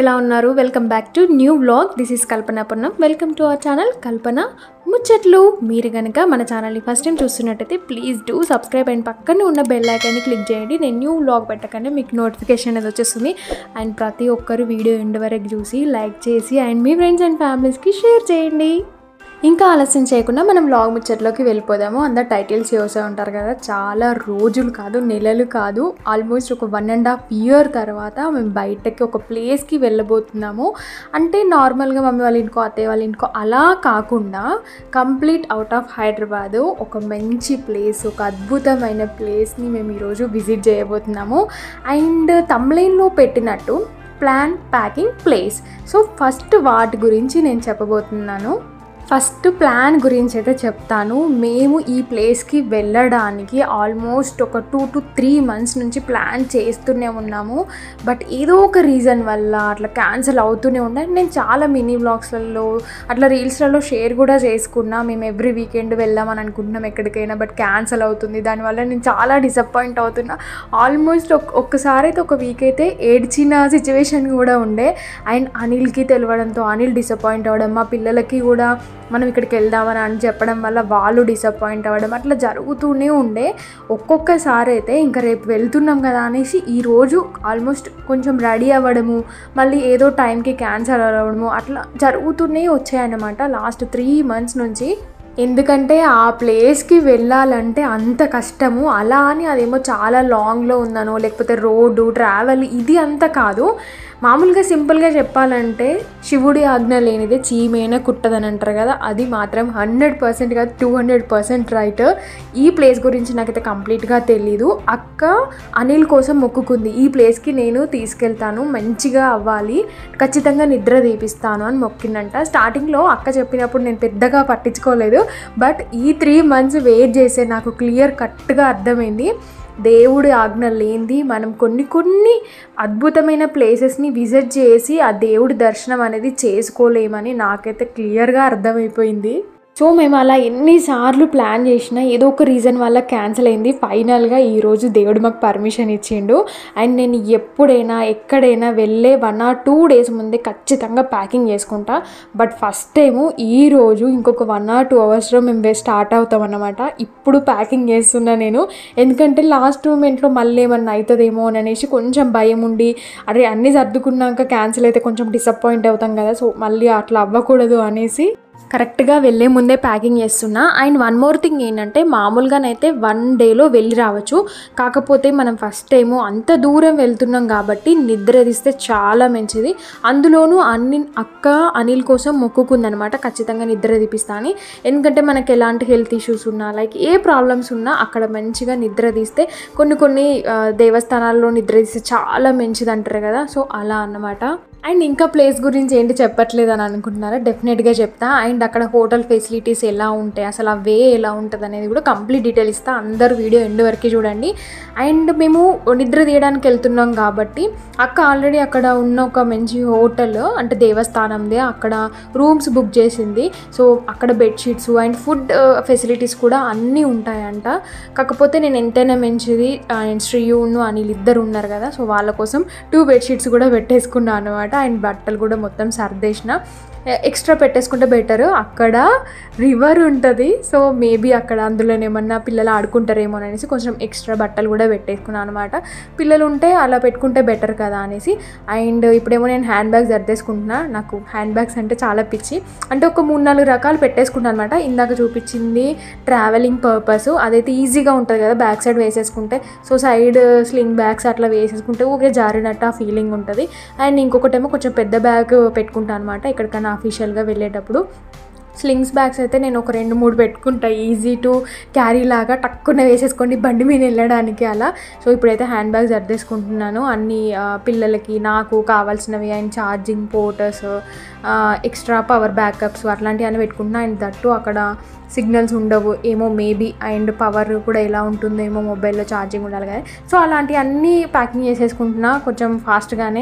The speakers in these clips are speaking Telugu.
ఎలా ఉన్నారు? Welcome back to new vlog. This is Kalpana Ponnam. Welcome to our channel Kalpana ముచ్చట్లు. మీరు కనుక మన ఛానల్ని ఫస్ట్ టైం చూస్తున్నట్టయితే ప్లీజ్ డూ సబ్స్క్రైబ్ అండ్ పక్కనే ఉన్న బెల్ ఐకాన్ని క్లిక్ చేయండి. నేను న్యూ వ్లాగ్ పెట్టగానే మీకు నోటిఫికేషన్ అనేది వచ్చేస్తుంది. అండ్ ప్రతి ఒక్కరు వీడియో ఎండ్ వరకు చూసి లైక్ చేసి అండ్ మీ ఫ్రెండ్స్ అండ్ ఫ్యామిలీస్కి షేర్ చేయండి. ఇంకా ఆలస్యం చేయకుండా మనం వ్లాగ్ ముచ్చట్లోకి వెళ్ళిపోదాము. అందరు టైటిల్స్ చూసే ఉంటారు కదా, చాలా రోజులు కాదు, నెలలు కాదు, ఆల్మోస్ట్ ఒక 1.5 year తర్వాత మేము బయటకి ఒక ప్లేస్కి వెళ్ళబోతున్నాము. అంటే నార్మల్గా మమ్మీ వాళ్ళ ఇంటికో అత్తయ్య వాళ్ళ ఇంటికో అలా కాకుండా కంప్లీట్ అవుట్ ఆఫ్ హైదరాబాదు ఒక మంచి ప్లేస్, ఒక అద్భుతమైన ప్లేస్ని మేము ఈరోజు విజిట్ చేయబోతున్నాము. అండ్ తమ్లైన్లో పెట్టినట్టు plan packing place. So first వాటి గురించి నేను చెప్పబోతున్నాను. ఫస్ట్ ప్లాన్ గురించి అయితే చెప్తాను. మేము ఈ ప్లేస్కి వెళ్ళడానికి ఆల్మోస్ట్ ఒక 2 to 3 months నుంచి ప్లాన్ చేస్తూనే ఉన్నాము. బట్ ఏదో ఒక రీజన్ వల్ల అట్లా క్యాన్సిల్ అవుతూనే ఉన్నాయి. నేను చాలా మినీ వ్లాగ్స్లలో అట్లా రీల్స్లలో షేర్ కూడా చేసుకున్నా. మేము ఎవ్రీ వీకెండ్ వెళ్దామని అనుకుంటున్నాం ఎక్కడికైనా, బట్ క్యాన్సిల్ అవుతుంది. దానివల్ల నేను చాలా డిసప్పాయింట్ అవుతున్నా. ఆల్మోస్ట్ ఒక్కసారి అయితే ఒక వీక్ అయితే ఏడ్చిన సిచ్యువేషన్ కూడా ఉండే. అండ్ అనిల్కి తెలియడంతో అనిల్ డిసప్పాయింట్ అవ్వడం, మా పిల్లలకి కూడా మనం ఇక్కడికి వెళ్దామని అని చెప్పడం వల్ల వాళ్ళు డిసప్పాయింట్ అవ్వడం, అట్లా జరుగుతూనే ఉండే. ఒక్కొక్కసారి అయితే ఇంకా రేపు వెళ్తున్నాం కదా అనేసి ఈరోజు ఆల్మోస్ట్ కొంచెం రెడీ అవ్వడము, మళ్ళీ ఏదో టైంకి క్యాన్సిల్ అవ్వడము అట్లా జరుగుతూనే వచ్చాయన్నమాట లాస్ట్ 3 months నుంచి. ఎందుకంటే ఆ ప్లేస్కి వెళ్ళాలంటే అంత కష్టము. అలా అని అదేమో చాలా లాంగ్లో ఉందనో లేకపోతే రోడ్డు ట్రావెల్ ఇది అంత కాదు. మామూలుగా సింపుల్గా చెప్పాలంటే శివుడి ఆజ్ఞ లేనిదే చీమైనా కుట్టదని అంటారు కదా, అది మాత్రం 100% కాదు 200% రైట్. ఈ ప్లేస్ గురించి నాకైతే కంప్లీట్గా తెలీదు. అక్క అనిల్ కోసం మొక్కుకుంది, ఈ ప్లేస్కి నేను తీసుకెళ్తాను, మంచిగా అవ్వాలి, ఖచ్చితంగా నిద్ర తీపిస్తాను అని మొక్కిందంట. స్టార్టింగ్లో అక్క చెప్పినప్పుడు నేను పెద్దగా పట్టించుకోలేదు. బట్ ఈ 3 months వెయిట్ చేసే నాకు క్లియర్ కట్గా అర్థమైంది, దేవుడి ఆజ్ఞ లేనిది మనం కొన్ని అద్భుతమైన ప్లేసెస్ని విజిట్ చేసి ఆ దేవుడి దర్శనం అనేది చేసుకోలేమని నాకైతే క్లియర్గా అర్థమైపోయింది. సో మేము అలా ఎన్నిసార్లు ప్లాన్ చేసినా ఏదో ఒక రీజన్ వల్ల క్యాన్సిల్ అయింది. ఫైనల్గా ఈరోజు దేవుడు మాకు పర్మిషన్ ఇచ్చిండు. అండ్ నేను ఎప్పుడైనా ఎక్కడైనా వెళ్ళే 1 or 2 days ముందే ఖచ్చితంగా ప్యాకింగ్ చేసుకుంటా. బట్ ఫస్ట్ టైము ఈరోజు ఇంకొక 1 or 2 hours మేము స్టార్ట్ అవుతాం అన్నమాట. ఇప్పుడు ప్యాకింగ్ చేస్తున్నా నేను, ఎందుకంటే లాస్ట్ మూమెంట్లో మళ్ళీ ఏమన్నా అవుతుందేమో అని అనేసి కొంచెం భయం ఉండి, అరే అన్నీ సర్దుకున్నాక క్యాన్సిల్ అయితే కొంచెం డిసప్పాయింట్ అవుతాం కదా, సో మళ్ళీ అట్లా అవ్వకూడదు అనేసి కరెక్ట్గా వెళ్ళే ముందే ప్యాకింగ్ చేస్తున్నా. అండ్ వన్ మోర్ థింగ్ ఏంటంటే, మామూలుగానైతే 1 dayలో వెళ్ళి రావచ్చు. కాకపోతే మనం ఫస్ట్ టైము అంత దూరం వెళ్తున్నాం కాబట్టి నిద్ర తీస్తే చాలా మంచిది. అందులోనూ అక్క అనిల్ కోసం మొక్కుకుందనమాట, ఖచ్చితంగా నిద్ర తీపిస్తా అని. ఎందుకంటే మనకి ఎలాంటి హెల్త్ ఇష్యూస్ ఉన్నా లైక్ ఏ ప్రాబ్లమ్స్ ఉన్నా అక్కడ మంచిగా నిద్ర తీస్తే కొన్ని దేవస్థానాల్లో నిద్ర తీస్తే చాలా మంచిది అంటారు కదా, సో అలా అన్నమాట. అండ్ ఇంకా ప్లేస్ గురించి ఏంటి చెప్పట్లేదు అని అనుకుంటున్నారా, డెఫినెట్గా చెప్తా. అండ్ అక్కడ హోటల్ ఫెసిలిటీస్ ఎలా ఉంటాయి, అసలు ఆ వే ఎలా ఉంటుంది అనేది కూడా కంప్లీట్ డీటెయిల్ ఇస్తా. అందరూ వీడియో ఎండ్ వరకు చూడండి. అండ్ మేము నిద్ర తీయడానికి వెళ్తున్నాం కాబట్టి అక్క ఆల్రెడీ అక్కడ ఉన్న ఒక మంచి హోటల్ అంటే దేవస్థానందే, అక్కడ రూమ్స్ బుక్ చేసింది. సో అక్కడ బెడ్షీట్స్ అండ్ ఫుడ్ ఫెసిలిటీస్ కూడా అన్నీ ఉంటాయంట. కాకపోతే నేను ఎంతైనా మంచిది శ్రీయును అనిల్ ఇద్దరు ఉన్నారు కదా, సో వాళ్ళ కోసం 2 bedsheets కూడా పెట్టేసుకున్నాను అనమాట. అండ్ బట్టలు కూడా మొత్తం సర్దేసిన, ఎక్స్ట్రా పెట్టేసుకుంటే బెటర్. అక్కడ రివర్ ఉంటుంది, సో మేబీ అక్కడ అందులోనేమన్నా పిల్లలు ఆడుకుంటారేమో అనేసి కొంచెం ఎక్స్ట్రా బట్టలు కూడా పెట్టేసుకున్నాను అనమాట. పిల్లలు ఉంటే అలా పెట్టుకుంటే బెటర్ కదా అనేసి. అండ్ ఇప్పుడేమో నేను హ్యాండ్ బ్యాగ్స్ సర్దేసుకుంటున్నా. నాకు హ్యాండ్ బ్యాగ్స్ అంటే చాలా పిచ్చి, అంటే ఒక 3-4 రకాలు పెట్టేసుకుంటాను అనమాట. ఇందాక చూపించింది ట్రావెలింగ్ పర్పస్, అదైతే ఈజీగా ఉంటుంది కదా బ్యాక్ సైడ్ వేసేసుకుంటే. సో సైడ్ స్లింగ్ బ్యాగ్స్ అట్లా వేసేసుకుంటే ఊకే జారినట్టు ఆ ఫీలింగ్ ఉంటుంది. అండ్ ఇంకొకటేమో కొంచెం పెద్ద బ్యాగ్ పెట్టుకుంటాను అనమాట ఎక్కడికైనా అఫీషియల్గా వెళ్ళేటప్పుడు. స్లింగ్స్ బ్యాగ్స్ అయితే నేను ఒక 2-3 పెట్టుకుంటా, ఈజీ టు క్యారీ లాగా టక్కున వేసేసుకోండి బండి మీద వెళ్ళడానికి అలా. సో ఇప్పుడైతే హ్యాండ్ బ్యాగ్స్ సర్దేసుకుంటున్నాను అన్ని పిల్లలకి, నాకు కావాల్సినవి. And charging porters, extra power backups అట్లాంటివి అన్నీ పెట్టుకుంటున్నా. అండ్ దట్టు అక్కడ సిగ్నల్స్ ఉండవు ఏమో మేబీ, అండ్ పవర్ కూడా ఎలా ఉంటుందో ఏమో, మొబైల్లో ఛార్జింగ్ ఉండాలి కదా, సో అలాంటివన్నీ ప్యాకింగ్ చేసేసుకుంటున్నా కొంచెం ఫాస్ట్గానే.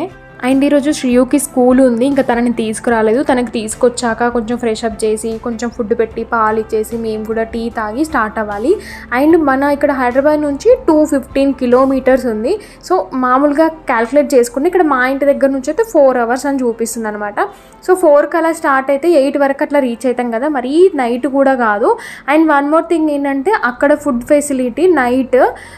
అండ్ ఈరోజు శ్రీయుకి స్కూల్ ఉంది, ఇంకా తనని తీసుకురాలేదు. తనకి తీసుకొచ్చాక కొంచెం ఫ్రెష్ అప్ చేసి కొంచెం ఫుడ్ పెట్టి పాలు ఇచ్చేసి మేము కూడా టీ తాగి స్టార్ట్ అవ్వాలి. అండ్ మన ఇక్కడ హైదరాబాద్ నుంచి 215 కిలోమీటర్స్ ఉంది. సో మామూలుగా క్యాల్కులేట్ చేసుకుంటే ఇక్కడ మా ఇంటి దగ్గర నుంచి అయితే 4 hours అని చూపిస్తుంది అనమాట. సో 4కి అలా స్టార్ట్ అయితే 8 వరకు అట్లా రీచ్ అవుతాం కదా, మరీ నైట్ కూడా కాదు. అండ్ వన్ మోర్ థింగ్ ఏంటంటే అక్కడ ఫుడ్ ఫెసిలిటీ నైట్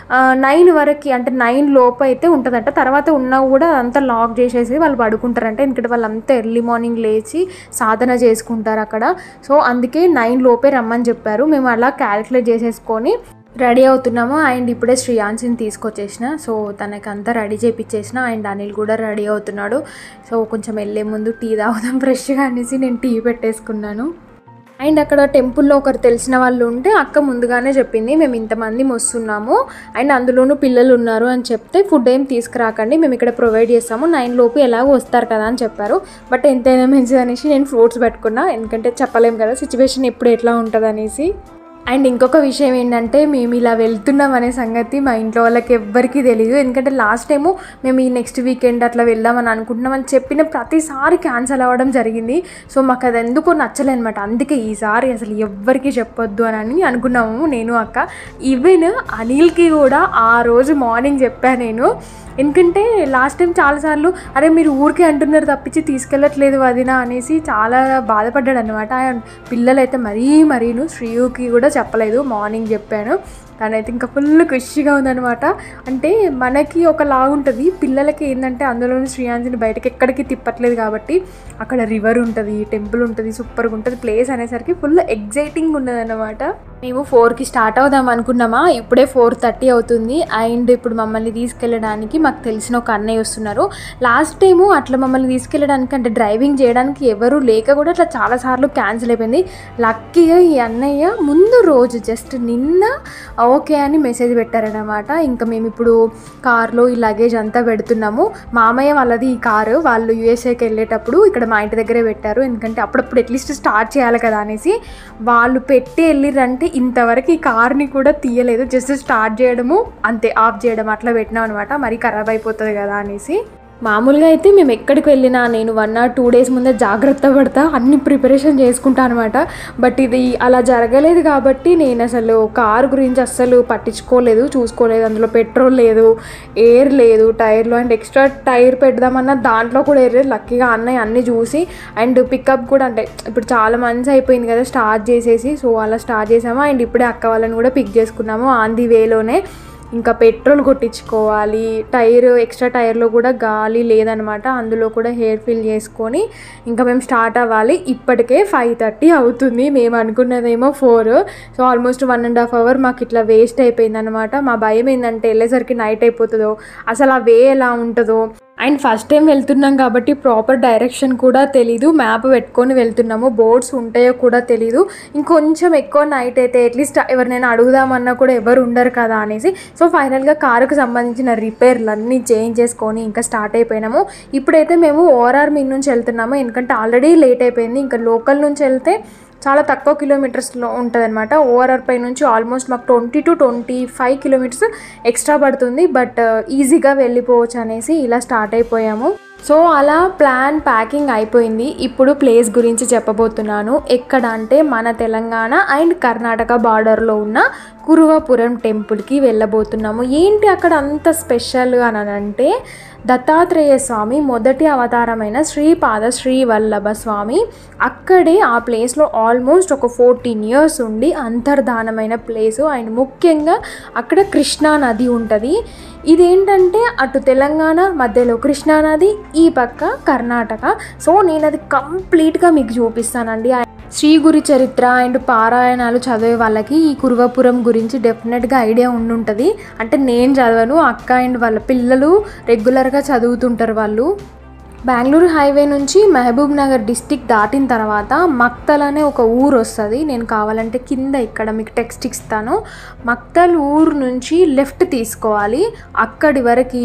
9 వరకు అంటే 9 లోపు అయితే ఉంటుందంట. తర్వాత ఉన్నా కూడా అదంతా లాక్ చేసేసి వాళ్ళు పడుకుంటారంట, ఎందుకంటే వాళ్ళంతా ఎర్లీ మార్నింగ్ లేచి సాధన చేసుకుంటారు అక్కడ. సో అందుకే 9 లోపే రమ్మని చెప్పారు. మేము అలా క్యాల్కులేట్ చేసేసుకొని రెడీ అవుతున్నాము. అండ్ ఇప్పుడే శ్రేయాన్సిని తీసుకొచ్చేసిన, సో తనకి అంతా రెడీ చేయించేసిన. అండ్ అనిల్ కూడా రెడీ అవుతున్నాడు. సో కొంచెం వెళ్ళే ముందు టీ తాగుదాం ఫ్రెష్గా అనేసి నేను టీ పెట్టేసుకున్నాను. అండ్ అక్కడ టెంపుల్లో ఒకరు తెలిసిన వాళ్ళు ఉంటే అక్క ముందుగానే చెప్పింది, మేము ఇంతమంది వస్తున్నాము అండ్ అందులోనూ పిల్లలు ఉన్నారు అని చెప్తే ఫుడ్ ఏం తీసుకురాకండి, మేము ఇక్కడ ప్రొవైడ్ చేస్తాము, 9 లోపు ఎలాగో వస్తారు కదా అని చెప్పారు. బట్ ఎంతైనా మంచిది అనేసి నేను ఫ్రూట్స్ పెట్టుకున్నా, ఎందుకంటే చెప్పలేము కదా సిచ్యువేషన్ ఎప్పుడు ఎట్లా ఉంటుంది అనేసి. అండ్ ఇంకొక విషయం ఏంటంటే మేము ఇలా వెళ్తున్నాం అనే సంగతి మా ఇంట్లో వాళ్ళకి ఎవ్వరికీ తెలియదు. ఎందుకంటే లాస్ట్ టైము మేము ఈ నెక్స్ట్ వీకెండ్ అట్లా వెళ్దామని అనుకుంటున్నామని చెప్పిన ప్రతిసారి క్యాన్సిల్ అవ్వడం జరిగింది. సో మాకు అది ఎందుకో నచ్చలేదు అనమాట. అందుకే ఈసారి అసలు ఎవ్వరికీ చెప్పొద్దు అని అనుకున్నాము నేను అక్క. ఈవెన్ అనిల్కి కూడా ఆ రోజు మార్నింగ్ చెప్పాను నేను, ఎందుకంటే లాస్ట్ టైం చాలాసార్లు అరే మీరు ఊరికే అంటున్నారు తప్పించి తీసుకెళ్ళట్లేదు వదినా అనేసి చాలా బాధపడ్డాడు అనమాట. పిల్లలైతే మరీను శ్రీయుకి కూడా చెప్పలేదు, మార్నింగ్ చెప్పాను. తనైతే ఇంకా ఫుల్ ఖుషిగా ఉందనమాట. అంటే మనకి ఒకలాగా ఉంటుంది, పిల్లలకి ఏంటంటే అందులోని శ్రేయాన్సిని బయటకి ఎక్కడికి తిప్పట్లేదు కాబట్టి అక్కడ రివర్ ఉంటుంది, టెంపుల్ ఉంటుంది, సూపర్గా ఉంటుంది ప్లేస్ అనేసరికి ఫుల్ ఎగ్జైటింగ్ ఉన్నదన్నమాట. మేము 4కి స్టార్ట్ అవుదాం అనుకున్నామా, ఇప్పుడే 4:30 అవుతుంది. అండ్ ఇప్పుడు మమ్మల్ని తీసుకెళ్ళడానికి మాకు తెలిసిన ఒక అన్నయ్య వస్తున్నారు. లాస్ట్ టైము అట్లా మమ్మల్ని తీసుకెళ్ళడానికి అంటే డ్రైవింగ్ చేయడానికి ఎవరు లేక కూడా అట్లా చాలాసార్లు క్యాన్సిల్ అయిపోయింది. లక్కీగా ఈ అన్నయ్య ముందు రోజు జస్ట్ నిన్న ఓకే అని మెసేజ్ పెట్టారనమాట. ఇంకా మేము ఇప్పుడు కార్లో ఈ లగేజ్ అంతా పెడుతున్నాము. మామయ్య వాళ్ళది ఈ కారు, వాళ్ళు యూఎస్ఏకి వెళ్ళేటప్పుడు ఇక్కడ మా ఇంటి దగ్గరే పెట్టారు, ఎందుకంటే అప్పుడప్పుడు అట్లీస్ట్ స్టార్ట్ చేయాలి కదా అనేసి. వాళ్ళు పెట్టి వెళ్ళిరంటే ఇంతవరకు ఈ కార్ని కూడా తీయలేదు, జస్ట్ స్టార్ట్ చేయడము అంతే, ఆఫ్ చేయడం అట్లా పెట్టినాం అనమాట, మరీ ఖరాబ్ అయిపోతుంది కదా అనేసి. మామూలుగా అయితే మేము ఎక్కడికి వెళ్ళినా నేను 1 or 2 days ముందే జాగ్రత్త పడతా, అన్ని ప్రిపరేషన్ చేసుకుంటా అనమాట. బట్ ఇది అలా జరగలేదు కాబట్టి నేను అసలు కారు గురించి అస్సలు పట్టించుకోలేదు, చూసుకోలేదు. అందులో పెట్రోల్ లేదు, ఎయిర్ లేదు టైర్లో, అండ్ ఎక్స్ట్రా టైర్ పెడదామన్నా దాంట్లో కూడా ఎయిర్ లేదు. లక్కీగా అన్నయ్య అన్నీ చూసి అండ్ పికప్ కూడా అంటే ఇప్పుడు చాలా మంత్స్ అయిపోయింది కదా స్టార్ట్ చేసేసి, సో అలా స్టార్ట్ చేసాము. అండ్ ఇప్పుడే అక్క వాళ్ళని కూడా పిక్ చేసుకున్నాము ఆన్ ది వేలోనే. ఇంకా పెట్రోల్ కొట్టించుకోవాలి, టైర్ ఎక్స్ట్రా టైర్లో కూడా గాలి లేదనమాట, అందులో కూడా హెయిర్ ఫిల్ చేసుకొని ఇంకా మేము స్టార్ట్ అవ్వాలి. ఇప్పటికే 5:30 అవుతుంది, మేము అనుకున్నదేమో 4. సో ఆల్మోస్ట్ 1.5 hour మాకు ఇట్లా వేస్ట్ అయిపోయింది అనమాట. మా భయం ఏంటంటే వెళ్ళేసరికి నైట్ అయిపోతుందో, అసలు ఆ వే ఎలా ఉంటుందో. అండ్ ఫస్ట్ టైం వెళ్తున్నాం కాబట్టి ప్రాపర్ డైరెక్షన్ కూడా తెలీదు, మ్యాప్ పెట్టుకొని వెళ్తున్నాము, బోర్డ్స్ ఉంటాయో కూడా తెలీదు. ఇంకొంచెం ఎక్కువ నైట్ అయితే అట్లీస్ట్ ఎవరినైనా అడుగుదామన్నా కూడా ఎవరు ఉండరు కదా అనేసి. సో ఫైనల్గా కారుకు సంబంధించిన రిపేర్లు అన్నీ చేంజ్ చేసుకొని ఇంకా స్టార్ట్ అయిపోయినాము. ఇప్పుడైతే మేము ఓఆర్ఆర్ మీ నుంచి వెళ్తున్నాము, ఎందుకంటే ఆల్రెడీ లేట్ అయిపోయింది. ఇంకా లోకల్ నుంచి వెళ్తే చాలా తక్కువ కిలోమీటర్స్లో ఉంటుంది అనమాట. ఓఆర్ఆర్ పై నుంచి ఆల్మోస్ట్ మాకు 20 to 25 కిలోమీటర్స్ ఎక్స్ట్రా పడుతుంది, బట్ ఈజీగా వెళ్ళిపోవచ్చు అనేసి ఇలా స్టార్ట్ అయిపోయాము. సో అలా ప్లాన్ ప్యాకింగ్ అయిపోయింది. ఇప్పుడు ప్లేస్ గురించి చెప్పబోతున్నాను. ఎక్కడ అంటే మన తెలంగాణ అండ్ కర్ణాటక బార్డర్లో ఉన్న కురువపురం టెంపుల్కి వెళ్ళబోతున్నాము. ఏంటి అక్కడ అంత స్పెషల్ అని అంటే, దత్తాత్రేయ స్వామి మొదటి అవతారమైన శ్రీపాద శ్రీవల్లభ స్వామి అక్కడే ఆ ప్లేస్లో ఆల్మోస్ట్ ఒక 14 years ఉండి అంతర్ధానమైన ప్లేసు. అండ్ ముఖ్యంగా అక్కడ కృష్ణా నది ఉంటుంది. ఇదేంటంటే అటు తెలంగాణ మధ్యలో కృష్ణా నది, ఈ పక్క కర్ణాటక. సో నేను అది కంప్లీట్గా మీకు చూపిస్తానండి. శ్రీ గురి చరిత్ర అండ్ పారాయణాలు చదివే వాళ్ళకి ఈ కురువపురం గురించి డెఫినెట్గా ఐడియా ఉండుంటుంది. అంటే నేను చదవను, అక్క అండ్ వాళ్ళ పిల్లలు రెగ్యులర్గా చదువుతుంటారు వాళ్ళు. బెంగళూరు హైవే నుంచి మహబూబ్ నగర్ డిస్టిక్ దాటిన తర్వాత మక్తల్ అనే ఒక ఊరు వస్తుంది. నేను కావాలంటే కింద ఇక్కడ మీకు టెక్స్ట్ ఇస్తాను. మక్తల్ ఊరు నుంచి లెఫ్ట్ తీసుకోవాలి. అక్కడి వరకు ఒక్క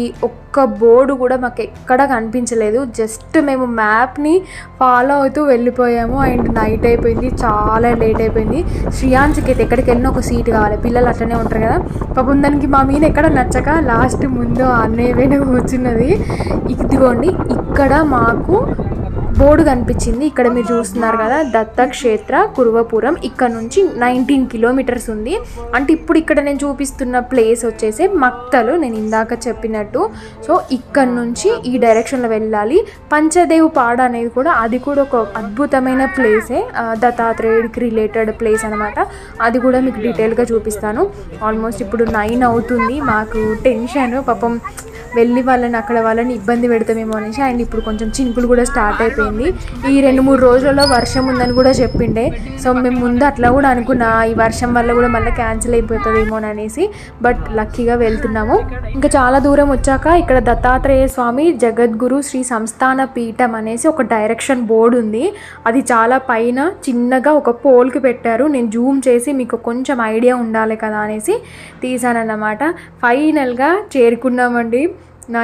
ఒక్క బోర్డు కూడా మాకు ఎక్కడ కనిపించలేదు. జస్ట్ మేము మ్యాప్ని ఫాలో అవుతూ వెళ్ళిపోయాము. అండ్ నైట్ అయిపోయింది, చాలా లేట్ అయిపోయింది. శ్రీయాన్స్కి అయితే ఎక్కడికి వెళ్ళినా ఒక సీట్ కావాలి, పిల్లలు అట్లనే ఉంటారు కదా. పాపం దానికి మా మీద ఎక్కడ నచ్చక లాస్ట్ ముందు అన్నయ్య కూర్చున్నది. ఇదిగోండి ఇక్కడ మాకు బోర్డు కనిపించింది. ఇక్కడ మీరు చూస్తున్నారు కదా, దత్తక్షేత్ర కురువపురం. ఇక్కడ నుంచి 19 కిలోమీటర్స్ ఉంది. అంటే ఇప్పుడు ఇక్కడ నేను చూపిస్తున్న ప్లేస్ వచ్చేసి మక్తలు, నేను ఇందాక చెప్పినట్టు. సో ఇక్కడ నుంచి ఈ డైరెక్షన్లో వెళ్ళాలి. పంచదేవ్ పాడ అనేది కూడా, అది కూడా ఒక అద్భుతమైన ప్లేసే, దత్తాత్రేయుడికి రిలేటెడ్ ప్లేస్ అనమాట. అది కూడా మీకు డీటెయిల్గా చూపిస్తాను. ఆల్మోస్ట్ ఇప్పుడు 9 అవుతుంది. మాకు టెన్షన్, పాపం వెళ్ళి వాళ్ళని ఇబ్బంది పెడతామేమో అనేసి. అండ్ ఇప్పుడు కొంచెం చినుకులు కూడా స్టార్ట్ అయిపోయింది. ఈ 2-3 రోజులలో వర్షం ఉందని కూడా చెప్పిండే. సో మేము ముందు అట్లా కూడా అనుకున్నా, ఈ వర్షం వల్ల కూడా మళ్ళీ క్యాన్సిల్ అయిపోతుందేమో అనేసి. బట్ లక్కీగా వెళ్తున్నాము. ఇంకా చాలా దూరం వచ్చాక ఇక్కడ దత్తాత్రేయ స్వామి జగద్గురు శ్రీ సంస్థాన పీఠం అనేసి ఒక డైరెక్షన్ బోర్డు ఉంది. అది చాలా పైన చిన్నగా ఒక పోల్కి పెట్టారు. నేను జూమ్ చేసి మీకు కొంచెం ఐడియా ఉండాలి కదా అనేసి తీసానన్నమాట. ఫైనల్గా చేరుకున్నామండి. నా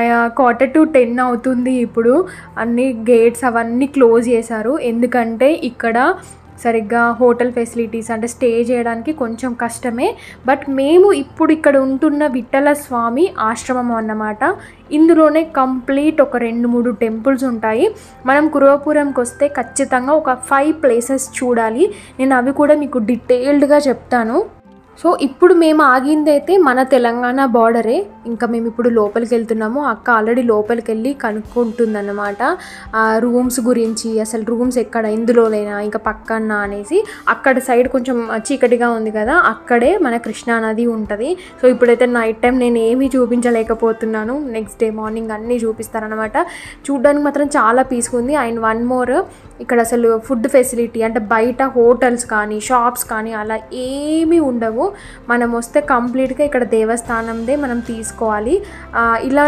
9:45 అవుతుంది. ఇప్పుడు అన్ని గేట్స్ అవన్నీ క్లోజ్ చేశారు. ఎందుకంటే ఇక్కడ సరిగ్గా హోటల్ ఫెసిలిటీస్ అంటే స్టే చేయడానికి కొంచెం కష్టమే. బట్ మేము ఇప్పుడు ఇక్కడ ఉంటున్న విఠల స్వామి ఆశ్రమం అన్నమాట. ఇందులోనే కంప్లీట్ ఒక 2-3 టెంపుల్స్ ఉంటాయి. మనం కురువపురంకి వస్తే ఖచ్చితంగా ఒక 5 ప్లేసెస్ చూడాలి. నేను అవి కూడా మీకు డీటెయిల్డ్గా చెప్తాను. సో ఇప్పుడు మేము ఆగిందైతే మన తెలంగాణ బార్డరే. ఇంకా మేము ఇప్పుడు లోపలికి వెళ్తున్నాము. అక్క ఆల్రెడీ లోపలికి వెళ్ళి కనుక్కుంటుందన్నమాట రూమ్స్ గురించి. అసలు రూమ్స్ ఎక్కడ, ఇందులోనేనా ఇంకా పక్కన అనేసి. అక్కడ సైడ్ కొంచెం చీకటిగా ఉంది కదా, అక్కడే మన కృష్ణానది ఉంటుంది. సో ఇప్పుడైతే నైట్ టైం నేను ఏమీ చూపించలేకపోతున్నాను. నెక్స్ట్ డే మార్నింగ్ అన్నీ చూపిస్తారనమాట. చూడడానికి మాత్రం చాలా పీస్గా ఉంది. అండ్ వన్ మోర్, ఇక్కడ అసలు ఫుడ్ ఫెసిలిటీ అంటే బయట హోటల్స్ కానీ షాప్స్ కానీ అలా ఏమీ ఉండవు. మనం వస్తే కంప్లీట్గా ఇక్కడ దేవస్థానందే మనం తీసుకోవాలి. ఇలా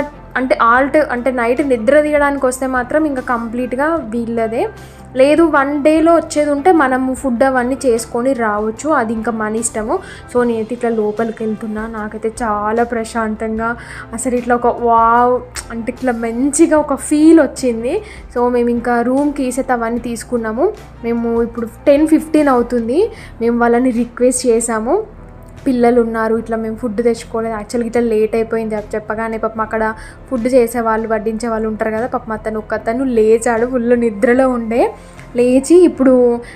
అంటే నైట్ నిద్ర తీయడానికి వస్తే మాత్రం ఇంకా కంప్లీట్గా వీళ్ళదే. లేదు 1 డేలో వచ్చేది ఉంటే మనము ఫుడ్ అవన్నీ చేసుకొని రావచ్చు, అది ఇంకా మన ఇష్టము. సో నేనైతే ఇట్లా లోపలికి వెళ్తున్నా. నాకైతే చాలా ప్రశాంతంగా అసలు ఇట్లా ఒక వావ్ అంటే ఇట్లా మంచిగా ఒక ఫీల్ వచ్చింది. సో మేము ఇంకా రూమ్ కీస్ అయితే అవన్నీ తీసుకున్నాము. మేము ఇప్పుడు 10:15 అవుతుంది. మేము వాళ్ళని రిక్వెస్ట్ చేసాము, పిల్లలు ఉన్నారు, ఇట్లా మేము ఫుడ్ తెచ్చుకోలేదు, యాక్చువల్గా ఇట్లా లేట్ అయిపోయింది చెప్పగానే. పాపం అక్కడ ఫుడ్ చేసేవాళ్ళు వడ్డించే వాళ్ళు ఉంటారు కదా, పాపం ఒక్కతను లేచాడు, ఫుల్ నిద్రలో ఉండే. లేచి ఇప్పుడు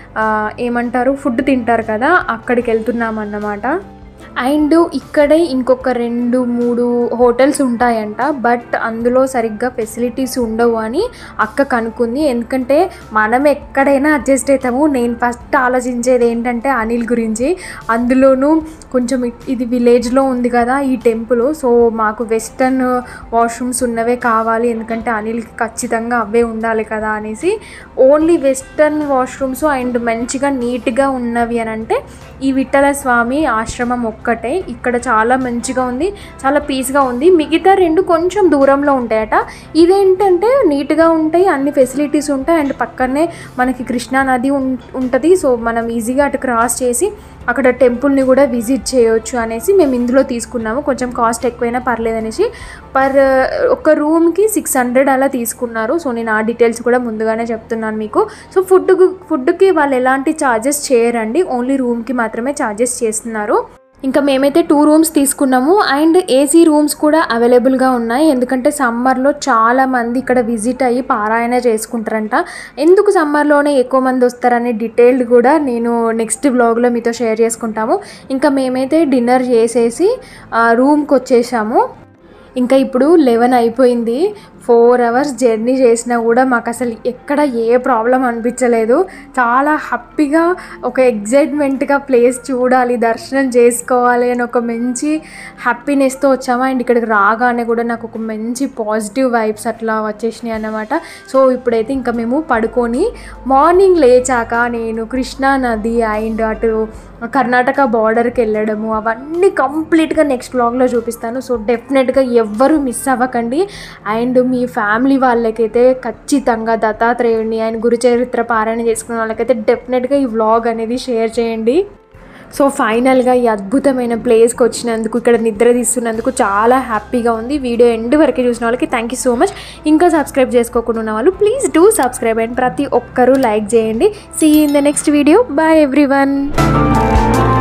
ఏమంటారు ఫుడ్ తింటారు కదా, అక్కడికి వెళ్తున్నాం అన్నమాట. అండ్ ఇక్కడే ఇంకొక 2-3 హోటల్స్ ఉంటాయంట. బట్ అందులో సరిగ్గా ఫెసిలిటీస్ ఉండవు అని అక్క కనుక్కుంది. ఎందుకంటే మనం ఎక్కడైనా అడ్జస్ట్ అవుతాము. నేను ఫస్ట్ ఆలోచించేది ఏంటంటే అనిల్ గురించి. అందులోనూ కొంచెం ఇది విలేజ్లో ఉంది కదా ఈ టెంపుల్. సో మాకు వెస్టర్న్ వాష్రూమ్స్ ఉన్నవే కావాలి, ఎందుకంటే అనిల్కి ఖచ్చితంగా అవే ఉండాలి కదా అనేసి. ఓన్లీ వెస్టర్న్ వాష్రూమ్స్ అండ్ మంచిగా నీట్గా ఉన్నవి అని అంటే ఈ విఠల స్వామి ఆశ్రమం ఒక్కటే. ఇక్కడ చాలా మంచిగా ఉంది, చాలా పీస్గా ఉంది. మిగతా 2 కొంచెం దూరంలో ఉంటాయట. ఇదేంటంటే నీట్గా ఉంటాయి, అన్ని ఫెసిలిటీస్ ఉంటాయి, అండ్ పక్కనే మనకి కృష్ణా నది ఉంటుంది. సో మనం ఈజీగా అటు క్రాస్ చేసి అక్కడ టెంపుల్ని కూడా విజిట్ చేయొచ్చు అనేసి మేము ఇందులో తీసుకున్నాము. కొంచెం కాస్ట్ ఎక్కువైనా పర్లేదనేసి ఒక రూమ్కి 600 అలా తీసుకున్నారు. సో నేను ఆ డీటెయిల్స్ కూడా ముందుగానే చెప్తున్నాను మీకు. సో ఫుడ్కి వాళ్ళు ఎలాంటి ఛార్జెస్ చేయరండి, ఓన్లీ రూమ్కి మాత్రమే ఛార్జెస్ చేస్తున్నారు. ఇంకా మేమైతే 2 రూమ్స్ తీసుకున్నాము. అండ్ ఏసీ రూమ్స్ కూడా అవైలబుల్గా ఉన్నాయి. ఎందుకంటే సమ్మర్లో చాలామంది ఇక్కడ విజిట్ అయ్యి పారాయణ చేసుకుంటారంట. ఎందుకు సమ్మర్లోనే ఎక్కువ మంది వస్తారనే డీటెయిల్డ్ కూడా నేను నెక్స్ట్ వ్లాగ్లో మీతో షేర్ చేసుకుంటాము. ఇంకా మేమైతే డిన్నర్ చేసేసి రూమ్కి వచ్చేసాము. ఇంకా ఇప్పుడు 11 అయిపోయింది. 4 అవర్స్ జర్నీ చేసినా కూడా మాకు అసలు ఎక్కడ ఏ ప్రాబ్లం అనిపించలేదు. చాలా హ్యాపీగా ఒక ఎగ్జైట్మెంట్గా ప్లేస్ చూడాలి, దర్శనం చేసుకోవాలి అని ఒక మంచి హ్యాపీనెస్తో వచ్చాము. అండ్ ఇక్కడికి రాగానే కూడా నాకు ఒక మంచి పాజిటివ్ వైబ్స్ అట్లా వచ్చేసినాయి అన్నమాట. సో ఇప్పుడైతే ఇంకా మేము పడుకొని మార్నింగ్ లేచాక నేను కృష్ణా నది అండ్ అటు కర్ణాటక బార్డర్కి వెళ్ళడము అవన్నీ కంప్లీట్గా నెక్స్ట్ వ్లాగ్లో చూపిస్తాను. సో డెఫినెట్గా ఎవ్వరూ మిస్ అవ్వకండి. అండ్ మీ ఫ్యామిలీ వాళ్ళకైతే ఖచ్చితంగా దత్తాత్రేయుడిని ఆయన గురుచరిత్ర పారాయణ చేసుకున్న వాళ్ళకైతే డెఫినెట్గా ఈ వ్లాగ్ అనేది షేర్ చేయండి. సో ఫైనల్గా ఈ అద్భుతమైన ప్లేస్కి వచ్చినందుకు, ఇక్కడ నిద్ర తీస్తున్నందుకు చాలా హ్యాపీగా ఉంది. వీడియో ఎండ్ వరకు చూసిన వాళ్ళకి థ్యాంక్ యూ సో మచ్. ఇంకా సబ్స్క్రైబ్ చేసుకోకుండా ఉన్న వాళ్ళు ప్లీజ్ డూ సబ్స్క్రైబ్ అండ్ ప్రతి ఒక్కరూ లైక్ చేయండి. See in the next video. Bye everyone.